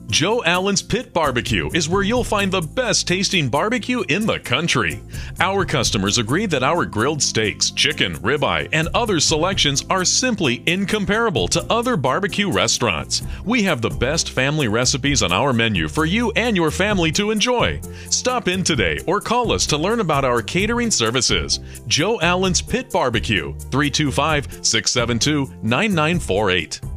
Joe Allen's Pit Barbecue is where you'll find the best tasting barbecue in the country. Our customers agree that our grilled steaks, chicken, ribeye, and other selections are simply incomparable to other barbecue restaurants. We have the best family recipes on our menu for you and your family to enjoy. Stop in today or call us to learn about our catering services. Joe Allen's Pit Barbecue, 325-672-9948.